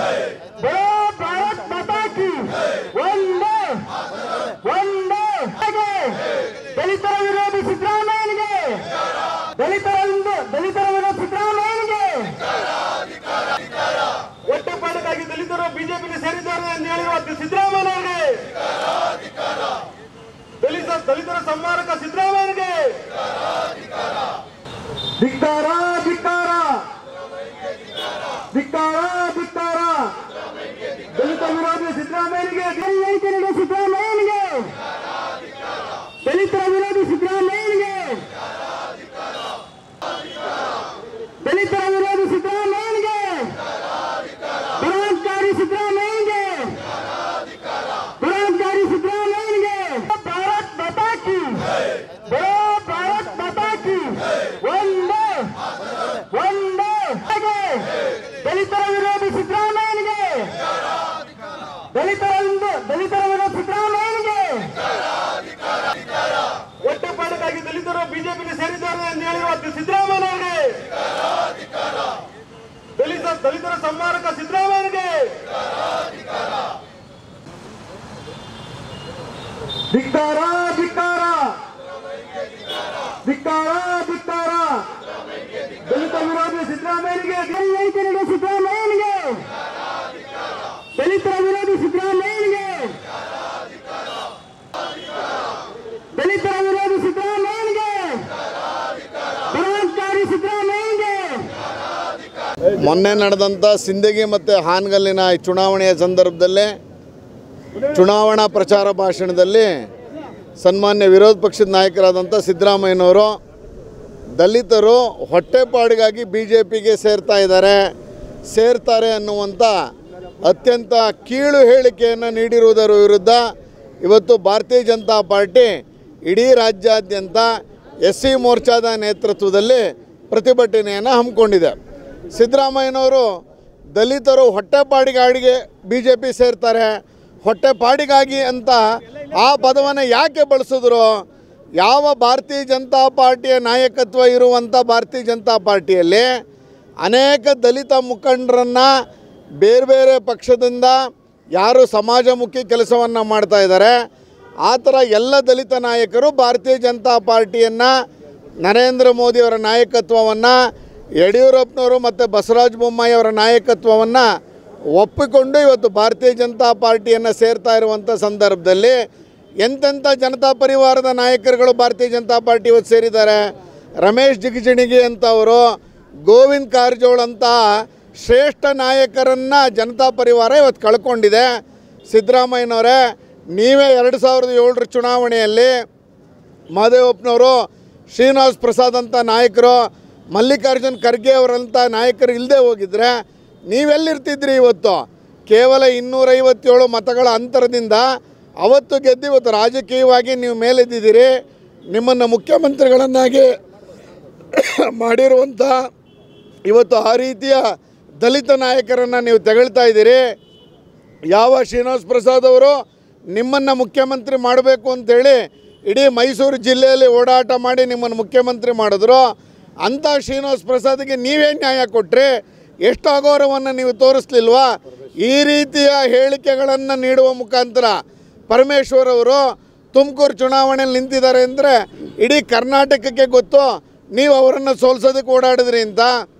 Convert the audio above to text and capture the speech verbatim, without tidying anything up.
बोलो भारत माता की वंदे वंदे दलितर विरोधी सिद्धरामಯ್ಯನಿಗೆ दलितर दलितर विरोधी सिद्धरामಯ್ಯನಿಗೆ ಒಟ್ಟುಪಾಡಿಗಾಗಿ ದಲಿತರು ಬಿಜೆಪಿಗೆ ಸೇರಿದ್ದಾರೆ ಎಂದು ಹೇಳಿರುವ ಸಿದ್ದರಾಮಯ್ಯನಿಗೆ ದಲಿತ ದಲಿತರ ಸಂಹಾರಕ ಸಿದ್ದರಾಮಯ್ಯನಿಗೆ ಧಿಕ್ಕಾರ ಧಿಕ್ಕಾರ ಧಿಕ್ಕಾರ ಧಿಕ್ಕಾರ ದಲಿತ ವಿರೋಧಿ ಸಿದ್ದರಾಮಯ್ಯನಿಗೆ ದಲಿತರಿಗೆ ಸಿದ್ದರಾಮಯ್ಯನಿಗೆ ದಲಿತರ ವಿರೋಧಿ ಸಿದ್ದರಾಮಯ್ಯನಿಗೆ ದಲಿತರ ವಿರೋಧಿ ಸಿದ್ದರಾಮಯ್ಯನಿಗೆ ದುರಾಂಕಾರಿ ಸಿದ್ದರಾಮಯ್ಯನಿಗೆ ದುರಾಂಕಾರಿ ಸಿದ್ದರಾಮಯ್ಯನಿಗೆ ಭಾರತ್ ಮಾತಾ ಕಿ बोलो भारत माता की वंदे वंदे दलितर विरोधी सिद्धरामಯ್ಯನಿಗೆ दलितर दलितर विरोधी सिद्धरामಯ್ಯನಿಗೆ ಒಟ್ಟುಪಾಡಿಗಾಗಿ ದಲಿತರು ಬಿಜೆಪಿಗೆ ಸೇರಿದ್ದಾರೆ ಎಂದು ಹೇಳಿರುವ ಸಿದ್ದರಾಮಯ್ಯನಿಗೆ ದಲಿತ ದಲಿತರ ಸಂಹಾರಕ ಸಿದ್ದರಾಮಯ್ಯನಿಗೆ ಧಿಕ್ಕಾರ ಧಿಕ್ಕಾರ ಧಿಕ್ಕಾರ ಧಿಕ್ಕಾರ ದಲಿತ ವಿರೋಧಿ ಸಿದ್ದರಾಮಯ್ಯನಿಗೆ ದಲಿತರಿಗೆ ಸಿದ್ದರಾಮಯ್ಯನಿಗೆ ದಲಿತರ ವಿರೋಧಿ ಸಿದ್ದರಾಮಯ್ಯನಿಗೆ ದಲಿತರ ವಿರೋಧಿ ಸಿದ್ದರಾಮಯ್ಯನಿಗೆ ದುರಾಂಕಾರಿ ಸಿದ್ದರಾಮಯ್ಯನಿಗೆ ಮೊನ್ನೆ ನಡೆದಂಥ ಸಿಂದಗಿ ಮತ್ತು ಹಾನಗಲ್ಲಿನ ಚುನಾವಣೆಯ ಸಂದರ್ಭದಲ್ಲಿ ಚುನಾವಣಾ ಪ್ರಚಾರ ಭಾಷಣದಲ್ಲಿ ಸನ್ಮಾನ್ಯ ವಿರೋಧ ಪಕ್ಷದ ನಾಯಕರಾದಂಥ ಸಿದ್ದರಾಮಯ್ಯನವರು ದಲಿತರು ಹೊಟ್ಟೆಪಾಡಿಗಾಗಿ ಬಿ ಜೆ ಪಿಗೆ ಸೇರ್ತಾ ಇದ್ದಾರೆ ಸೇರ್ತಾರೆ ಅನ್ನುವಂಥ ಅತ್ಯಂತ ಕೀಳು ಹೇಳಿಕೆಯನ್ನು ನೀಡಿರುವುದರ ವಿರುದ್ಧ ಇವತ್ತು ಭಾರತೀಯ ಜನತಾ ಪಾರ್ಟಿ ಇಡೀ ರಾಜ್ಯಾದ್ಯಂತ ಎಸ್ ಸಿ ಮೋರ್ಚಾದ ನೇತೃತ್ವದಲ್ಲಿ ಪ್ರತಿಭಟನೆಯನ್ನು ಹಮ್ಮಿಕೊಂಡಿದೆ. ಸಿದ್ದರಾಮಯ್ಯನವರು ದಲಿತರು ಹೊಟ್ಟೆಪಾಡಿಗಾಡಿಗೆ ಬಿ ಜೆ ಪಿ ಸೇರ್ತಾರೆ, ಹೊಟ್ಟೆಪಾಡಿಗಾಗಿ ಅಂತ ಆ ಪದವನ್ನು ಯಾಕೆ ಬಳಸಿದ್ರು? ಯಾವ ಭಾರತೀಯ ಜನತಾ ಪಾರ್ಟಿಯ ನಾಯಕತ್ವ ಇರುವಂಥ ಭಾರತೀಯ ಜನತಾ ಪಾರ್ಟಿಯಲ್ಲಿ ಅನೇಕ ದಲಿತ ಮುಖಂಡರನ್ನು ಬೇರೆ ಬೇರೆ ಪಕ್ಷದಿಂದ ಯಾರು ಸಮಾಜಮುಖಿ ಕೆಲಸವನ್ನು ಮಾಡ್ತಾ ಇದ್ದಾರೆ, ಆ ಥರ ಎಲ್ಲ ದಲಿತ ನಾಯಕರು ಭಾರತೀಯ ಜನತಾ ಪಾರ್ಟಿಯನ್ನು ನರೇಂದ್ರ ಮೋದಿಯವರ ನಾಯಕತ್ವವನ್ನು ಯಡಿಯೂರಪ್ಪನವರು ಮತ್ತು ಬಸವರಾಜ ಬೊಮ್ಮಾಯಿ ಅವರ ನಾಯಕತ್ವವನ್ನು ಒಪ್ಪಿಕೊಂಡು ಇವತ್ತು ಭಾರತೀಯ ಜನತಾ ಪಾರ್ಟಿಯನ್ನು ಸೇರ್ತಾ ಇರುವಂಥ ಸಂದರ್ಭದಲ್ಲಿ ಎಂತೆಂಥ ಜನತಾ ಪರಿವಾರದ ನಾಯಕರುಗಳು ಭಾರತೀಯ ಜನತಾ ಪಾರ್ಟಿ ಇವತ್ತು ಸೇರಿದ್ದಾರೆ. ರಮೇಶ್ ಜಿಗಜಿಣಗಿ ಅಂತವರು, ಗೋವಿಂದ ಕಾರಜೋಳ ಅಂತ ಶ್ರೇಷ್ಠ ನಾಯಕರನ್ನು ಜನತಾ ಪರಿವಾರ ಇವತ್ತು ಕಳ್ಕೊಂಡಿದೆ. ಸಿದ್ದರಾಮಯ್ಯನವರೇ, ನೀವೇ ಎರಡು ಸಾವಿರದ ಏಳರ ಚುನಾವಣೆಯಲ್ಲಿ ಮಹದೇವಪ್ಪನವರು, ಶ್ರೀನಿವಾಸ್ ಪ್ರಸಾದ್ ಅಂತ ನಾಯಕರು, ಮಲ್ಲಿಕಾರ್ಜುನ್ ಖರ್ಗೆ ಅವರಂಥ ನಾಯಕರು ಇಲ್ಲದೆ ಹೋಗಿದ್ರೆ ನೀವೆಲ್ಲಿರ್ತಿದ್ರಿ? ಇವತ್ತು ಕೇವಲ ಇನ್ನೂರೈವತ್ತೇಳು ಮತಗಳ ಅಂತರದಿಂದ ಅವತ್ತು ಗೆದ್ದು ಇವತ್ತು ರಾಜಕೀಯವಾಗಿ ನೀವು ಮೇಲೆದ್ದಿದ್ದೀರಿ. ನಿಮ್ಮನ್ನು ಮುಖ್ಯಮಂತ್ರಿಗಳನ್ನಾಗಿ ಮಾಡಿರುವಂಥ ಇವತ್ತು ಆ ರೀತಿಯ ದಲಿತ ನಾಯಕರನ್ನು ನೀವು ತೆಗಳ್ತಾ ಇದ್ದೀರಿ. ಯಾವ ಶ್ರೀನಿವಾಸ್ ಪ್ರಸಾದ್ ಅವರು ನಿಮ್ಮನ್ನು ಮುಖ್ಯಮಂತ್ರಿ ಮಾಡಬೇಕು ಅಂಥೇಳಿ ಇಡೀ ಮೈಸೂರು ಜಿಲ್ಲೆಯಲ್ಲಿ ಓಡಾಟ ಮಾಡಿ ನಿಮ್ಮನ್ನು ಮುಖ್ಯಮಂತ್ರಿ ಮಾಡಿದ್ರು, ಅಂಥ ಶ್ರೀನಿವಾಸ್ ಪ್ರಸಾದ್ಗೆ ನೀವೇ ನ್ಯಾಯ ಕೊಟ್ಟರೆ ಎಷ್ಟು ಅಗೌರವವನ್ನು ನೀವು ತೋರಿಸ್ಲಿಲ್ವಾ? ಈ ರೀತಿಯ ಹೇಳಿಕೆಗಳನ್ನು ನೀಡುವ ಮುಖಾಂತರ ಪರಮೇಶ್ವರ್ ಅವರು ತುಮಕೂರು ಚುನಾವಣೆಯಲ್ಲಿ ನಿಂತಿದ್ದಾರೆ ಅಂದರೆ ಇಡೀ ಕರ್ನಾಟಕಕ್ಕೆ ಗೊತ್ತು ನೀವು ಅವರನ್ನು ಸೋಲ್ಸೋದಕ್ಕೆ ಓಡಾಡಿದ್ರಿ ಅಂತ.